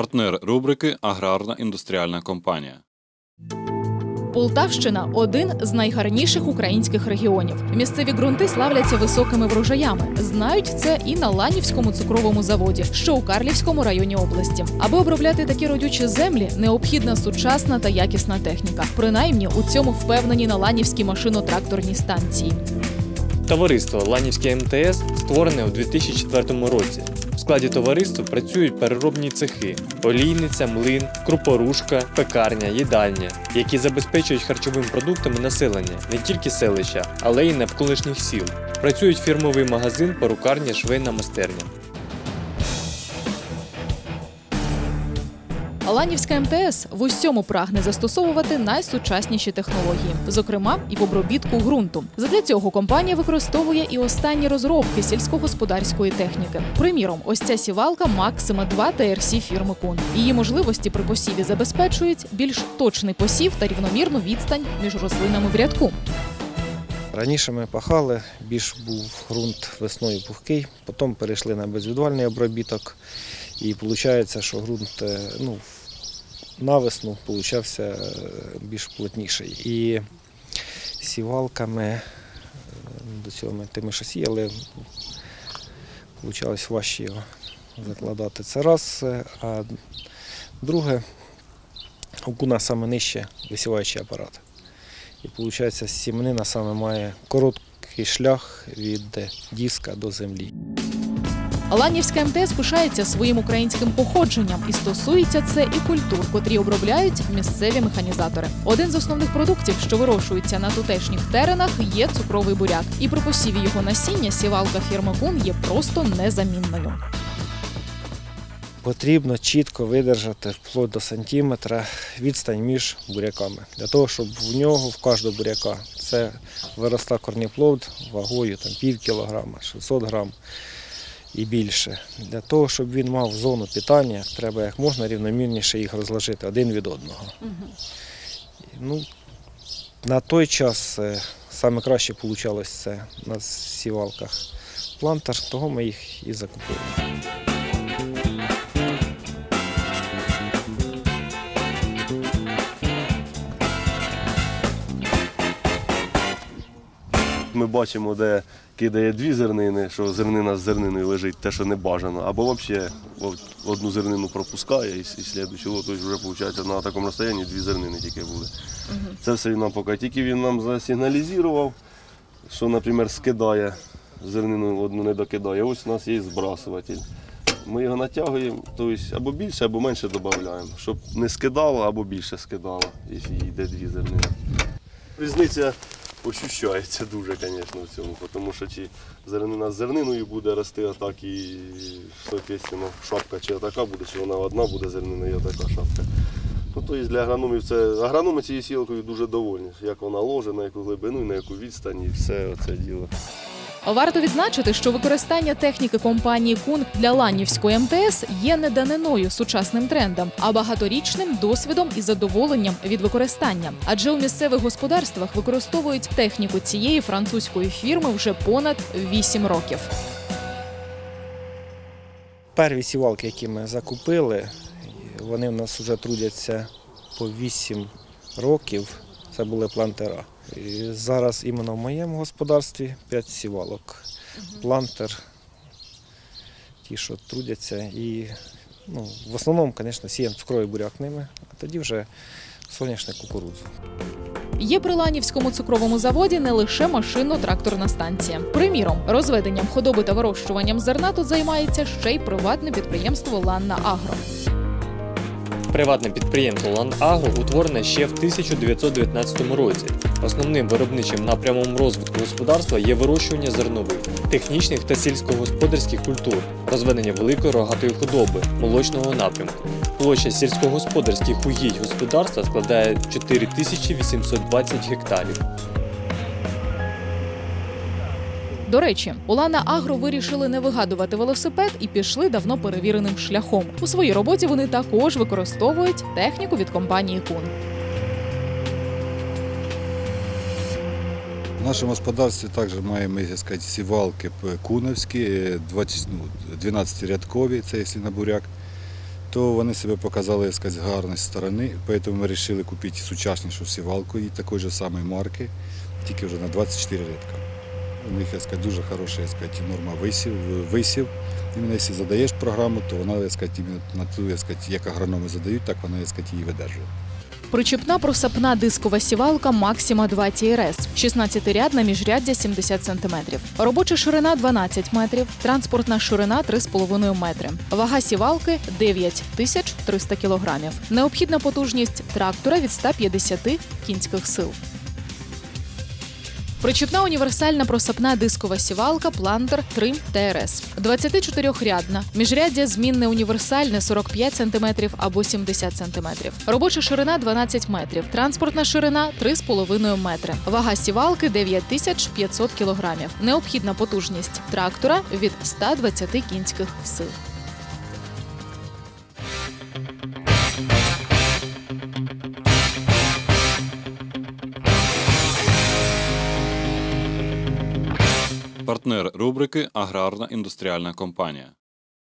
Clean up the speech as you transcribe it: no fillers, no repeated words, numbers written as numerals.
Партнер рубрики «Аграрна індустріальна компанія». Полтавщина – один з найгарніших українських регіонів. Місцеві ґрунти славляться високими врожаями. Знають це і на Ланівському цукровому заводі, що у Карлівському районі області. Аби обробляти такі родючі землі, необхідна сучасна та якісна техніка. Принаймні, у цьому впевнені на Ланівській машино-тракторній станції. Товариство «Ланівське МТС» створене у 2004 році. В складі товариства працюють переробні цехи – олійниця, млин, крупорушка, пекарня, їдальня, які забезпечують харчовими продуктами населення не тільки селища, але й навколишніх сіл. Працюють фірмовий магазин, перукарня, швейна майстерня. Ланівська МТС в усьому прагне застосовувати найсучасніші технології, зокрема і в обробітку ґрунту. Задля цього компанія використовує і останні розробки сільськогосподарської техніки. Приміром, ось ця сівалка Максима 2 TRC фірми Кун. Її можливості при посіві забезпечують більш точний посів та рівномірну відстань між рослинами в рядку. Раніше ми пахали, більш був ґрунт весною пухкий, потім перейшли на безвідвальний обробіток. І виходить, що ґрунт на весну получався більш плотніший. І сівалками, до цього ми тими, що сіяли, вийшло важче його закладати. Це раз. А друге, у Куна саме нижче висіваючий апарат. І виходить, сімнина саме має короткий шлях від диска до землі. Ланівська МТС пишається своїм українським походженням і стосується це і культур, котрі обробляють місцеві механізатори. Один з основних продуктів, що вирощуються на тутешніх теренах, є цукровий буряк. І при посіві його насіння сівалка фірми Кун є просто незамінною. Потрібно чітко видержати вплоть до сантиметра відстань між буряками. Для того, щоб в нього, в кожного буряка, це виросла корнеплод вагою пів кілограма, 600 грам. І більше. Для того, щоб він мав зону питання, треба як можна рівномірніше їх розложити один від одного. На той час саме краще вийшло це на сівалках плантер, того ми їх і закупили. Ми бачимо, де кидає дві зернини, що зернина з зерниною лежить, те, що не бажано, або взагалі одну зернину пропускає і слідуючий лот вже, виходить, на такому розстоянні дві зернини тільки буде. Це все він нам поки. Тільки він нам засигналізував, що, наприклад, скидає, зернину одну не докидає. Ось у нас є збрасуватель. Ми його натягуємо, тобто або більше, або менше додаємо, щоб не скидало, або більше скидало, якщо йде дві зернини. Різниця ощущається дуже, звісно, в цьому, тому що чи зернина з зерниною буде рости, а так і, соответственно, шапка чи така буде, чи вона одна буде зернина і така шапка. Тобто для агрономів агрономи цією сілкою дуже довольні, як вона ложе, на яку глибину, на яку відстань і все це діло. Варто відзначити, що використання техніки компанії Кун для Ланівської МТС є не даниною сучасним трендам, а багаторічним досвідом і задоволенням від використання. Адже у місцевих господарствах використовують техніку цієї французької фірми вже понад 8 років. Перві сівалки, які ми закупили, вони в нас вже трудяться по 8 років, це були плантера. І зараз іменно в моєму господарстві 5 сівалок. Плантер, ті, що трудяться. І в основному, звісно, сіємо цукровий буряк ними, а тоді вже соняшник, кукурудзу. Є при Ланівському цукровому заводі не лише машинно-тракторна станція. Приміром, розведенням худоби та вирощуванням зерна тут займається ще й приватне підприємство «Ланна Агро». Приватне підприємство «Ланагро» утворене ще в 1919 році. Основним виробничим напрямом розвитку господарства є вирощування зернових, технічних та сільськогосподарських культур, розведення великої рогатої худоби, молочного напрямку. Площа сільськогосподарських угідь господарства складає 4820 гектарів. До речі, у «Ланна Агро» вирішили не вигадувати велосипед і пішли давно перевіреним шляхом. У своїй роботі вони також використовують техніку від компанії «Кун». В нашому господарстві також маємо сівалки куновські, 12-рядкові, це якщо на буряк. то вони себе показали, так сказати, з гарної сторони. Тому ми вирішили купити сучаснішу сівалку і такої ж самої марки, тільки вже на 24 рядка. У них, так сказати, дуже хороша, так сказати, норма висів. Іменно, якщо задаєш програму, то вона, так сказати, на ту, так сказати, як агрономи задають, так вона, так сказати, її видержує. Причіпна просапна дискова сівалка Maxima 2 TRS, 16-рядна міжряддя 70 см. Робоча ширина 12 метрів, транспортна ширина 3,5 метри. Вага сівалки 9300 кг. Необхідна потужність трактора від 150 кінських сил. Причіпна універсальна просапна дискова сівалка Planter Trim TRS. 24-рядна. Міжряддя змінне універсальне 45 см або 70 см. Робоча ширина 12 метрів. Транспортна ширина 3,5 метри. Вага сівалки 9500 кг. Необхідна потужність трактора від 120 кінських сил. Партнер рубрики «Аграрна індустріальна компанія».